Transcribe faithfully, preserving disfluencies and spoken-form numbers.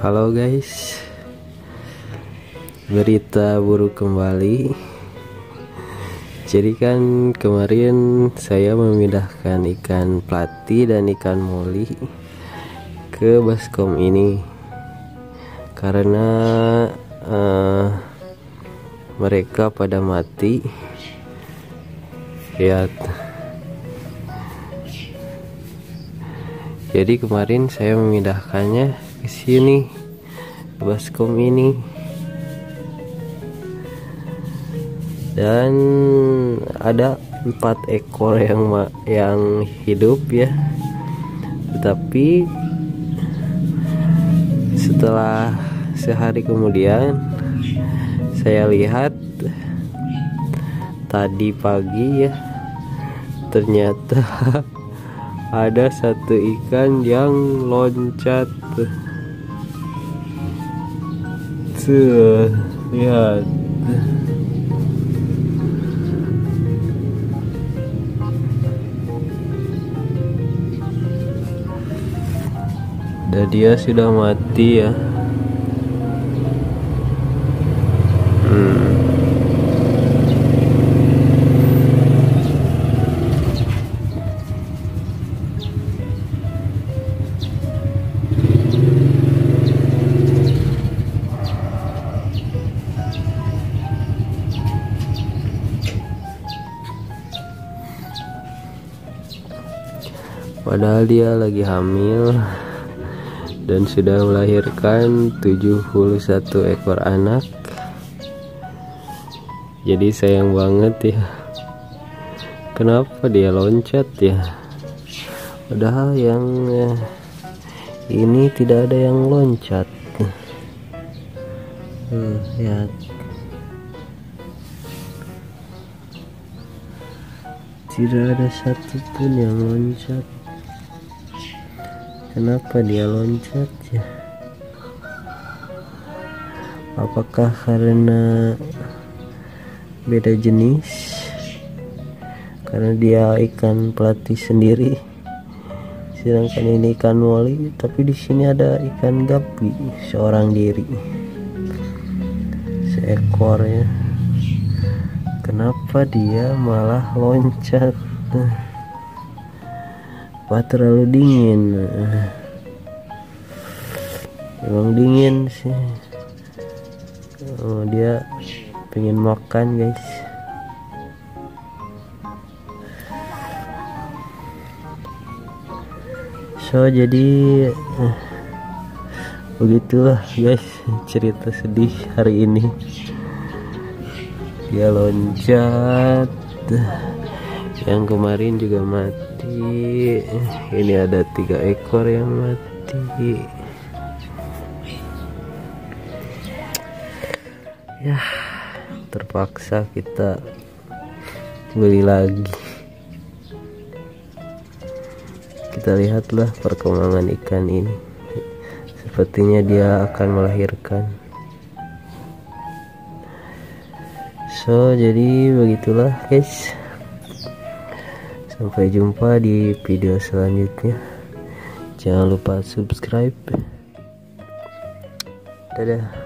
Halo guys, berita buruk kembali. Jadi kan kemarin saya memindahkan ikan plati dan ikan moli ke baskom ini karena uh, mereka pada mati. Lihat. Jadi kemarin saya memindahkannya ke sini, baskom ini, dan ada empat ekor yang yang hidup ya. Tetapi setelah sehari kemudian saya lihat tadi pagi ya, ternyata ada satu ikan yang loncat. Tuh, lihat. Dan dia sudah mati ya. Hmm. Padahal dia lagi hamil dan sudah melahirkan tujuh puluh satu ekor anak. Jadi sayang banget ya, kenapa dia loncat ya, padahal yang eh, ini tidak ada yang loncat. Hmm, lihat. Tidak ada satupun yang loncat. Kenapa dia loncat ya? Apakah karena beda jenis? Karena dia ikan plati sendiri, sedangkan ini ikan moli. Tapi di sini ada ikan gapi seorang diri, seekor ya. Kenapa dia malah loncat? Apa terlalu dingin? Emang dingin sih. Oh, dia pengen makan guys. So jadi eh, begitulah guys cerita sedih hari ini. Dia loncat, yang kemarin juga mati. Ini ada tiga ekor yang mati ya. Terpaksa kita beli lagi. Kita lihatlah perkembangan ikan ini. Sepertinya dia akan melahirkan. So jadi begitulah guys. Sampai jumpa di video selanjutnya. Jangan lupa subscribe. Dadah.